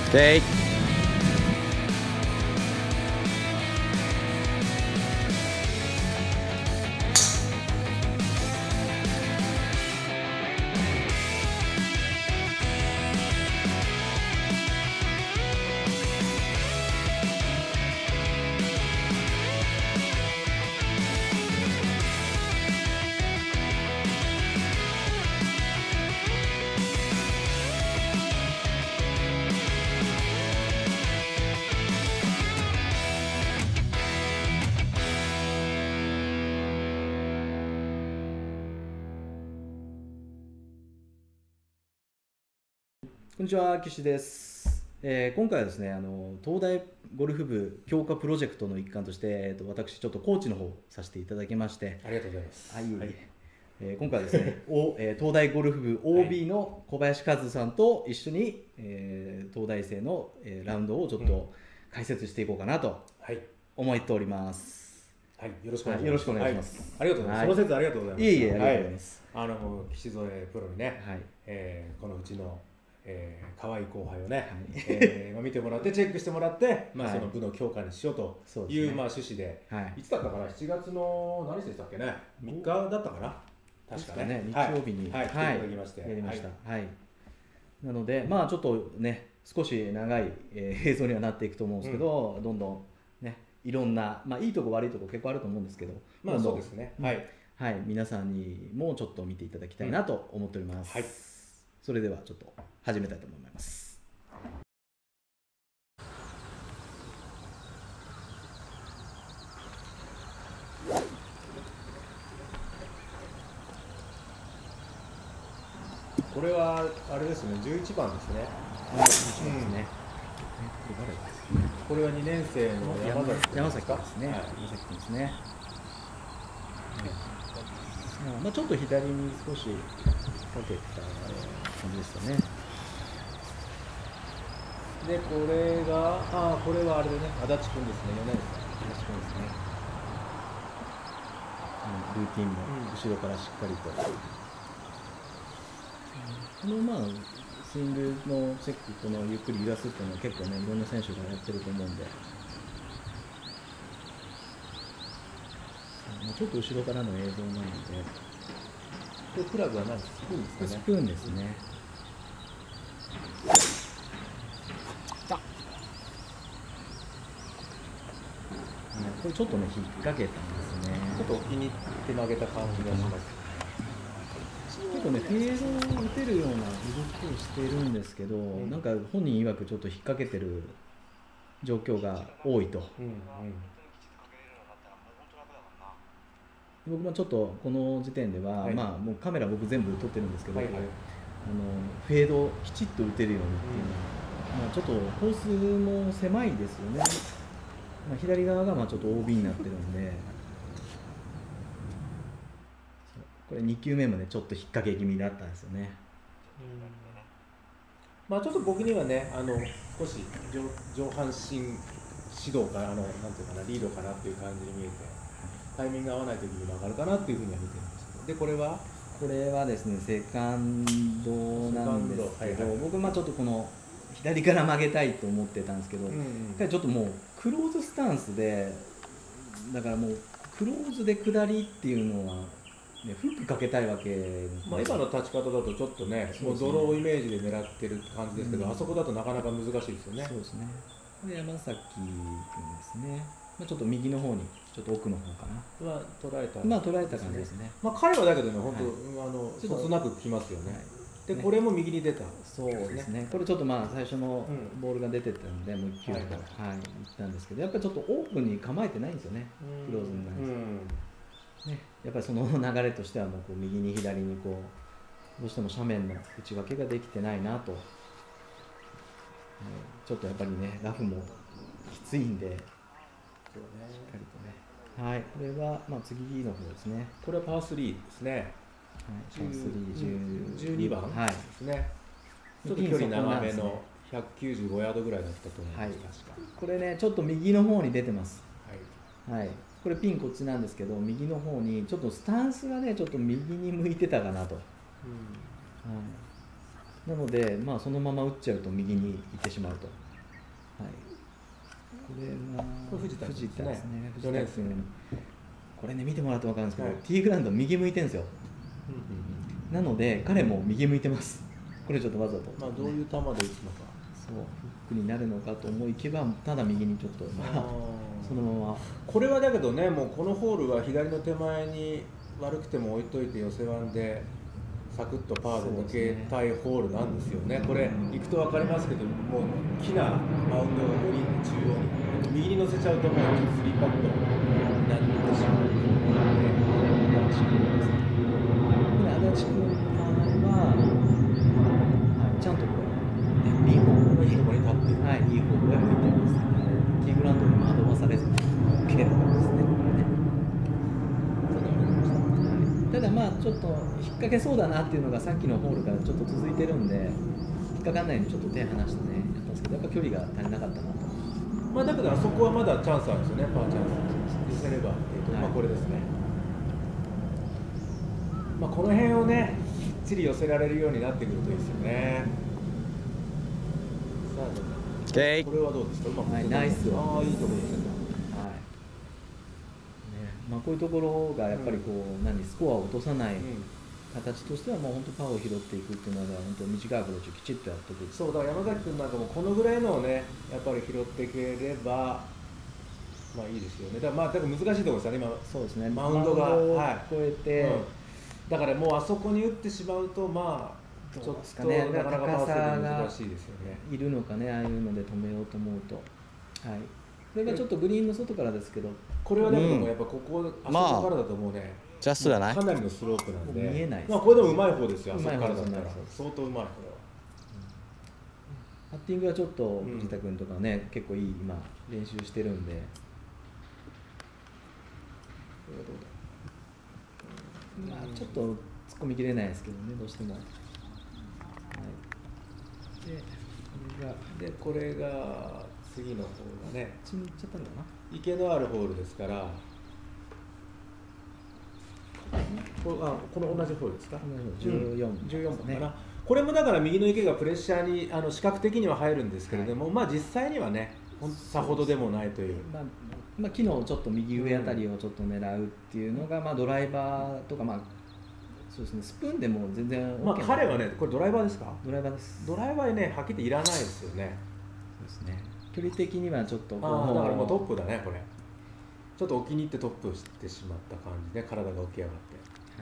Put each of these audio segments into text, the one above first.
でこんにちは、岸です。今回はですね、東大ゴルフ部強化プロジェクトの一環として、私ちょっとコーチの方をさせていただきまして、 ありがとうございます。 はい、今回はですね東大ゴルフ部 OB の小林和さんと一緒に、東大生の、ラウンドをちょっと解説していこうかなと思っております。 はい、よろしくお願いします。 よろしくお願いします。 ありがとうございます。その説ありがとうございます。 いえいえ、ありがとうございます。 岸添プロにね、このうちの可愛い後輩をね、見てもらってチェックしてもらって、その部の強化にしようという趣旨で、いつだったかな、7月の何日でしたっけね、3日だったかな、確かね、 日曜日に来ていただきまして、 やりました。なので、ちょっとね、少し長い映像にはなっていくと思うんですけど、どんどんね、いろんな、いいとこ悪いとこ結構あると思うんですけど、 そうですね、 皆さんにもちょっと見ていただきたいなと思っております。それではちょっと始めたいと思います。 これはあれですね、11番ですね。これは2年生の山崎ですね。山崎君ですね。ちょっと左に少しかけた感じですかね。 で、これはあれでね、足立君ですね、4年生。 足立君ですね。ルーティンも後ろからしっかりと。このスイングのチェック、このゆっくり揺らすっていうのは結構ね、いろんな選手がやってると思うんで。ちょっと後ろからの映像なので。 これクラブは何ですか？スプーンですかね。 スプーンですね。これちょっとね、引っ掛けたんですね。 ちょっと気に入って曲げた感じがします。 結構ね、フェードを打てるような動きをしているんですけど、なんか本人曰くちょっと引っ掛けてる状況が多いと。僕もちょっとこの時点では、もうカメラ僕全部撮ってるんですけど、フェードをきちっと打てるようにっていうのは、ちょっとコースも狭いですよね。左側がちょっと OB になってるんで、これ2球目もねちょっと引っ掛け気味だったんですよね。 ちょっと僕にはね、少し上半身指導かなんていうかな、リードかなっていう感じに見えて、タイミング合わない時に曲がるかなっていうふうには見てるんですけど、でこれはですね、セカンドなんですけど、僕ちょっとこの左から曲げたいと思ってたんですけど、ちょっともうクローズスタンスで、だからもうクローズで下りっていうのは、ね、フックかけたいわけです、 今の立ち方だとちょっとね、もうドローイメージで狙ってる感じですけど、あそこだとなかなか難しいですよね。 そうですね。で、山崎君ですね。ちょっと右の方に、ちょっと奥の方かな。 捉えた。 捉えた感じですね。 彼はだけどね、本当、そつなく来ますよね。で、これも右に出た。 そうですね。これちょっと最初のボールが出てたんで、もう1球と、行ったんですけど、やっぱりちょっとオープンに構えてないんですよね。クローズになるんですね。やっぱりその流れとしては、もうこう右に左にこう、どうしても斜面の打ち分けができてないなと。ちょっとやっぱりね、ラフもきついんで、しっかりとね。これは次の方ですね。 これはパー3ですね。 パー3、 12番ですね。ちょっと距離長めの195ヤードぐらいだったと思います。確か。 これね、ちょっと右の方に出てます。これピンこっちなんですけど、右の方にちょっとスタンスがね、ちょっと右に向いてたかなと。 なので、まあ、そのまま打っちゃうと右に行ってしまうと。はい、これが藤田ですね。藤田君、これね見てもらうと分かるんですけど、ティーグラウンド右向いてるんですよ。なので彼も右向いてます。これちょっとわざと、 まあ、どういう球で打つのか、 そうフックになるのかと思いきや、ただ右にちょっと、そのまま。 これはだけどね、もうこのホールは左の手前に悪くても置いといて寄せワンでサクッとパーで抜けたいホールなんですよね。これ行くと分かりますけど、もう大きなマウンドがグリーンの中央に右に乗せちゃうともう3パットになってしまうので、 足立君の場合は、ちゃんとこれ、いい方向に立って、いい方向へ向いてます。ティーグラウンドに惑わされずに OK な感じですね。ただまあちょっと引っ掛けそうだなっていうのがさっきのホールからちょっと続いてるんで、引っかかんないようにちょっと手離してねやったんですけど、やっぱ距離が足りなかったなと。 まあだけどあそこはまだチャンスあるんですよね、パーチャンス寄せれば、まあこれですね。まあこの辺をねきっちり寄せられるようになってくるといいですよね。さあこれはどうですか。 ナイス。 ああいいところですね。 まあ、こういうところがやっぱりこう、スコアを落とさない形としては、もう本当パーを拾っていくっていうのは本当短いアプローチをきちっとやっておく。 そうだから山崎君なんかもこのぐらいのをねやっぱり拾っていければまあいいですよね。だからまあ難しいところですよね今。 そうですね。 マウンドが超えて、 だからもうあそこに打ってしまうとまあちょっとなかなかパーセーブ難しいですよね。 いるのかね、ああいうので止めようと思うと。はい。これがちょっとグリーンの外からですけど、 これはでもやっぱここあそこからだともうね、 ジャストじゃない？ かなりのスロープなんで、 見えない。 まあこれでもうまい方ですよ。あそこからだったら相当うまいこれは。 パッティングはちょっと藤田君とかね、結構いい今練習してるんで。まあちょっと突っ込みきれないですけどね、どうしても。はい。 でこれが次の方がね、 ちに行っちゃったのかな。 池のあるホールですから、この同じホールですか。14番かな。これもだから右の池がプレッシャーに視覚的には入るんですけれども、まあ実際にはねさほどでもないという。 まあ昨日ちょっと右上あたりをちょっと狙うっていうのが、まあドライバーとかそうですね、スプーンでも全然 OK。 まあ彼はね、これドライバーですか。 ドライバーです。 ドライバーね、はっきり言っていらないですよね。 そうですね。距離的にはちょっとだからもうトップだねこれ。ちょっと置きに行ってトップしてしまった感じで、体が起き上がって。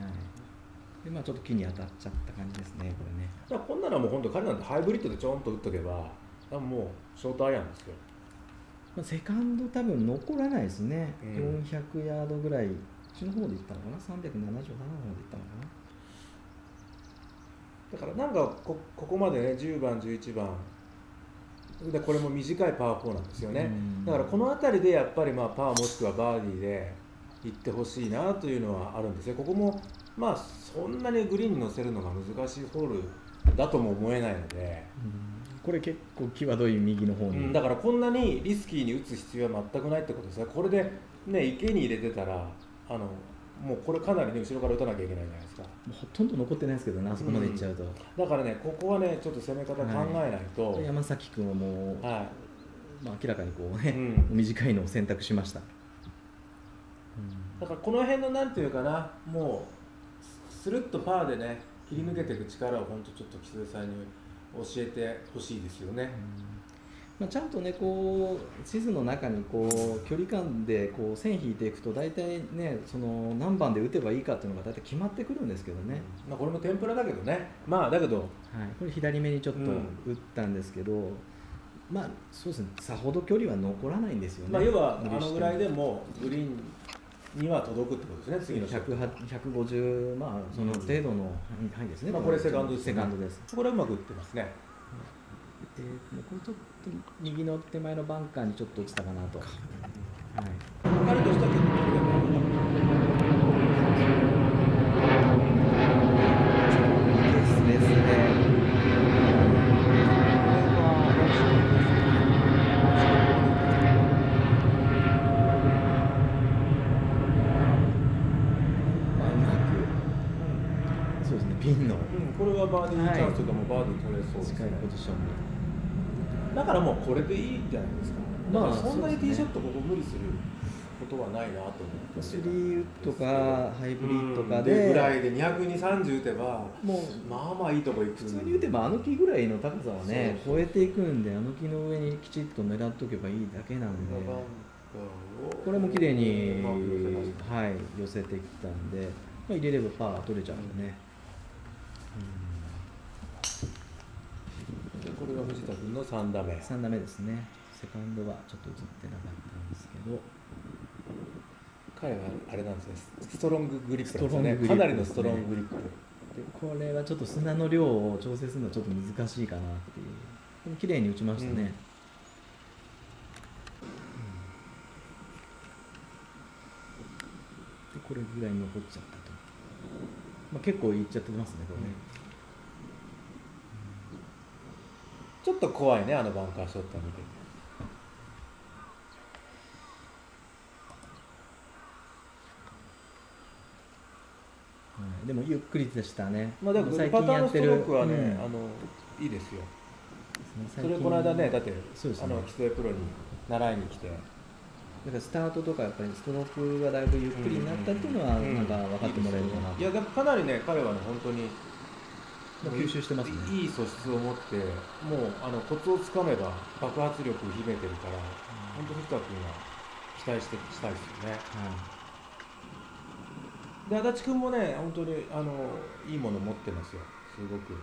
はい。でまあちょっと木に当たっちゃった感じですねこれね。 だからこんなのはもう本当彼なんてハイブリッドでちょんと打っとけば、もうショートアイアンですよ。 セカンド多分残らないですね。400ヤードぐらい。こっちの方で行ったのかな、377の方で行ったのかな。 だからなんかここまでね、10番、11番でこれも短いパー4なんですよね。だからこの辺りでやっぱりまあパーもしくはバーディーで行ってほしいなというのはあるんですよ。ここもまあそんなにグリーンに乗せるのが難しいホールだとも思えないので、 これ結構際どい右の方に、 だからこんなにリスキーに打つ必要は全くないってことですね。これでね池に入れてたらもうこれかなりね後ろから打たなきゃいけないじゃないですか。 ほとんど残ってないですけどね、あそこまでいっちゃうと。 だからねここはねちょっと攻め方考えないと。 山崎君はもう、まあ明らかにこうね、短いのを選択しました。 だからこの辺のなんていうかな、もうスルッとパーでね切り抜けていく力を本当ちょっと木津さんに教えてほしいですよね。 まあちゃんとねこう地図の中にこう距離感でこう線引いていくと大体ねその何番で打てばいいかっていうのが大体決まってくるんですけどね。 まあこれも天ぷらだけどね。まあだけど、 これ左目にちょっと打ったんですけど、まあそうですね、さほど距離は残らないんですよね。 まあ要はぐらいでもグリーンには届くってことですね。次の 150、まあその程度の範囲ですね。 まあこれセカンドですね。 セカンドです。 これはうまく打ってますね。 これちょっと右の手前のバンカーにちょっと落ちたかなと。 彼としたら結構距離が長かった。 ですね。ピピンの、 これはバーディーチャンスとかもバーディー取れそうですね、 近いポジションに。 だからもうこれでいいんじゃないですか。まあそんなにティーショットここ無理することはないなと思って、 3ウッドかハイブリッドかでぐらいで220、30打てばもうまあまあいいとこ行く。 普通に打てばあの木ぐらいの高さはね超えていくんで、あの木の上にきちっと狙っとけばいいだけなんで、これも綺麗に、はい、寄せてきたんで、まあ、入れればパー取れちゃうんでね。 でこれが藤田君の3打目。 3打目ですね。セカンドはちょっと映ってなかったんですけど、 彼はあれなんですね、ストロンググリップなんですね。かなりのストロンググリップ。 でこれはちょっと砂の量を調整するのはちょっと難しいかなっていう。でも綺麗に打ちましたね。でこれぐらい残っちゃったと。まあ、結構いっちゃってますね、これね。 ちょっと怖いね、あのバンカーショット見てて。 でもゆっくりでしたね。 まあでも最近やってるパターンのストロークはね、いいですよ。それこの間ね、だって基礎プロに習いに来て。 だからスタートとかやっぱりストロークがだいぶゆっくりになったっていうのはなんか分かってもらえるかな。 いやかなりね、彼はね本当に吸収してますね。 いい素質を持って、もうコツをつかめば爆発力を秘めてるから、本当に藤田君は期待したいですよね。で足立君もね、本当にいいもの持ってますよ、すごく。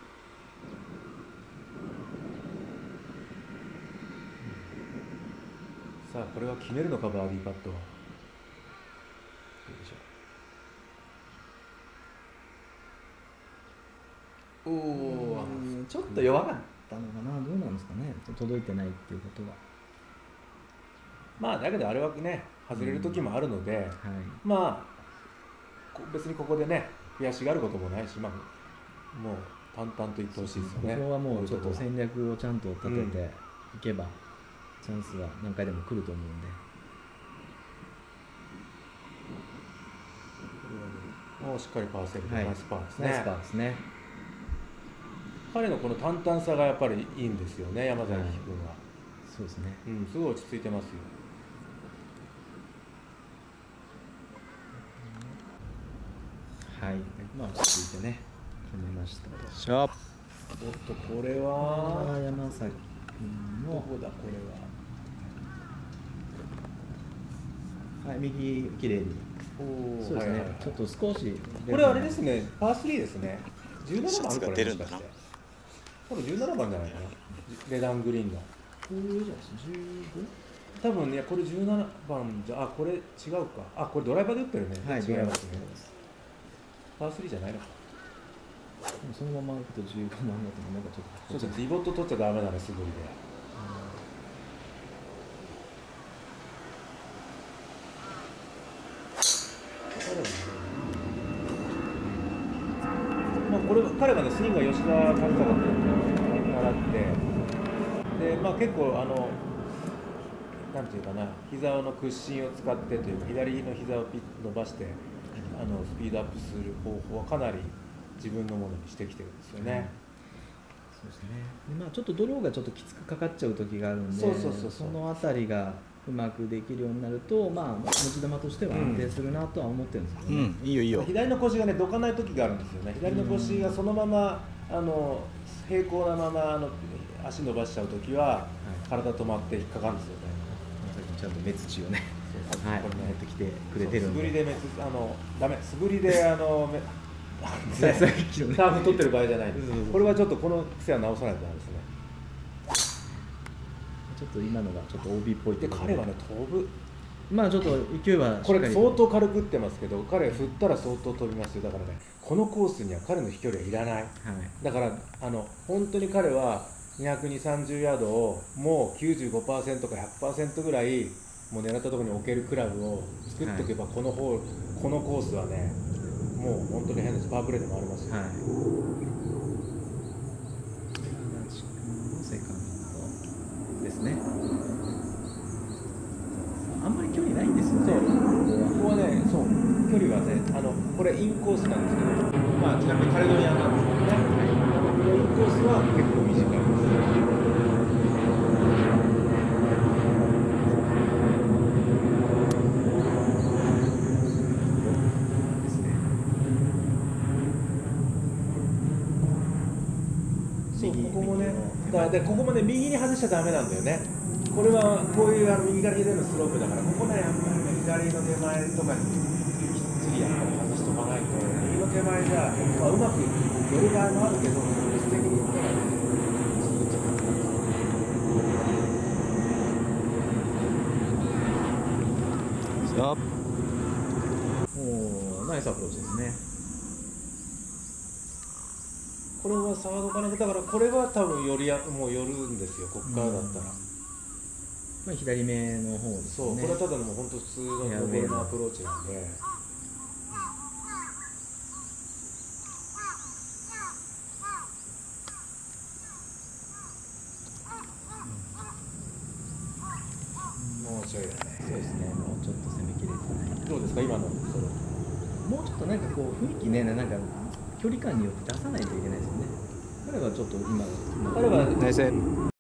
さあこれは決めるのか、バーディーパットは。どうでしょう。おお、 ちょっと弱かったのかな、どうなんですかね、届いてないっていうことは。 まあだけどあれはね、外れる時もあるので、まあ別にここでね悔しがることもないし、まあもう淡々といってほしいですよね。 ここはもうちょっと戦略をちゃんと立てていけば、チャンスは何回でも来ると思うんで。 もうしっかりパーセーブ、ナイスパーですね。 ナイスパーですね。 彼のこの淡々さがやっぱりいいんですよね、山崎君は。 そうですね。 すごい落ち着いてますよ。 はい、まあ落ち着いてね、決めました。 シャープ。おっと、これは山崎君のどこだ、これは。はい、右きれいに。そうですね。ちょっと少し。 これあれですね、パー3ですね。17番これもしかして。多分17番じゃないかな。レダングリーンの。 これじゃないですか。15？ 多分ね、これ17番じゃ、これ違うか。これドライバーで打ってるね。 はい、 違いますね。パー3じゃないのか。 そのまま行くと15番だとなんかちょっと。 ディボット取っちゃダメだね、素振りで。これ彼がね、スイングは吉田勝太郎と習って、で、結構なんていうかな、膝の屈伸を使ってというか、左の膝をピッと伸ばしてスピードアップする方法はかなり自分のものにしてきてるんですよね。 そうですね。でちょっとドローがちょっときつくかかっちゃう時があるんで、そのあたりがうまくできるようになると、持ち球としては安定するなとは思ってるんですけどね。 いいよいいよ。左の腰がね、どかない時があるんですよね。左の腰がそのまま平行なまま足伸ばしちゃう時は、体止まって引っかかるんですよね。 ちゃんと目土をね、これ持ってきてくれてるんで。 素振りでダメ、素振りでターフ取ってる場合じゃないんです。これはちょっとこの癖は直さないとダメですね。 ちょっと今のがちょっと OB っぽいで、彼はね、飛ぶ。 ちょっと勢いはこれ相当軽く打ってますけど、彼振ったら相当飛びますよ。だからね、このコースには彼の飛距離はいらない。だから本当に彼は220、30ヤードをもう 95% か 100% ぐらいもう狙ったところに置けるクラブを作っておけば、このコースはね、もう本当に変です。パワープレーで回りますよ。 セカンドですね。あんまり距離ないんですよね。 ここはね、距離はね、これインコースなんですけど、 まあちなみにカレドニアなんですけどね、インコースは結構短いです。ここもね、でここもね右に外しちゃダメなんだよね。これはこういう右から左のスロープだから、ここねやっぱりね左の手前とかにきっちりやっぱり外しとかないと、右の手前じゃ、まあ、うまく寄る場合もあるけど、技術的に言ったらね。 もうナイスアプローチですね。 これはサードかな、だからこれは多分もう寄るんですよ、ここからだったら。 まあ、左目の方ですね。 そう、これはただのもう本当普通のボールのアプローチなんで。もうちょいだね。 そうですね。もうちょっと攻めきれてない。 どうですか今のその。 もうちょっとなんかこう雰囲気ね、なんか距離感によって出さないといけないですよね。彼はちょっと今。 彼は内戦。